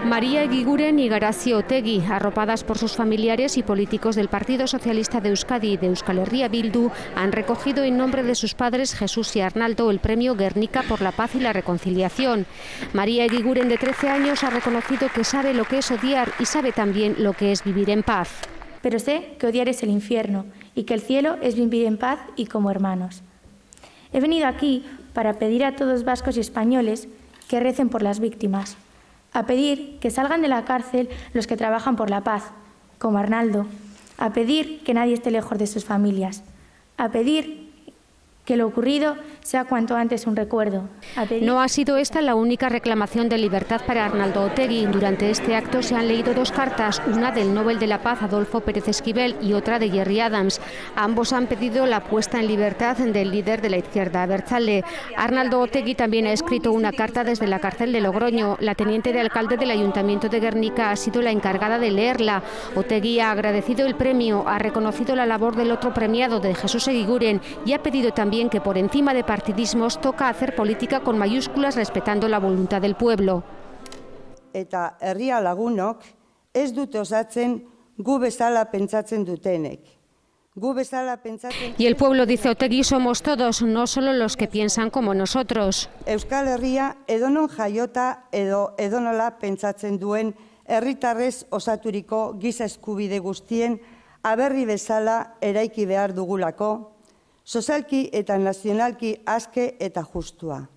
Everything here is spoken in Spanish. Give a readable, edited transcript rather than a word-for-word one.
María Egiguren y Garazi Otegi, arropadas por sus familiares y políticos del Partido Socialista de Euskadi y de Euskal Herria Bildu, han recogido en nombre de sus padres Jesús y Arnaldo el premio Guernica por la paz y la reconciliación. María Egiguren, de 13 años, ha reconocido que sabe lo que es odiar y sabe también lo que es vivir en paz. Pero sé que odiar es el infierno y que el cielo es vivir en paz y como hermanos. He venido aquí para pedir a todos vascos y españoles que recen por las víctimas, a pedir que salgan de la cárcel los que trabajan por la paz, como Arnaldo, a pedir que nadie esté lejos de sus familias, a pedir que lo ocurrido sea cuanto antes un recuerdo. No ha sido esta la única reclamación de libertad para Arnaldo Otegi. Durante este acto se han leído dos cartas, una del Nobel de la Paz Adolfo Pérez Esquivel y otra de Gerry Adams. Ambos han pedido la puesta en libertad del líder de la izquierda abertzale. Arnaldo Otegi también ha escrito una carta desde la cárcel de Logroño. La teniente de alcalde del Ayuntamiento de Guernica ha sido la encargada de leerla. Otegi ha agradecido el premio, ha reconocido la labor del otro premiado, de Jesús Egiguren, y ha pedido también que por encima de partidismos toca hacer política con mayúsculas respetando la voluntad del pueblo. Eta herria lagunok ez dute osatzen gu bezala pentsatzen dutenek. Y el pueblo, dice Otegi, somos todos, no solo los que piensan como nosotros. Euskal Herria edonon jaiota edo edonola pentsatzen duen herritarrez osaturiko giza eskubide guztien aberri bezala eraiki behar dugulako, sozialki eta nazionalki aske eta justua.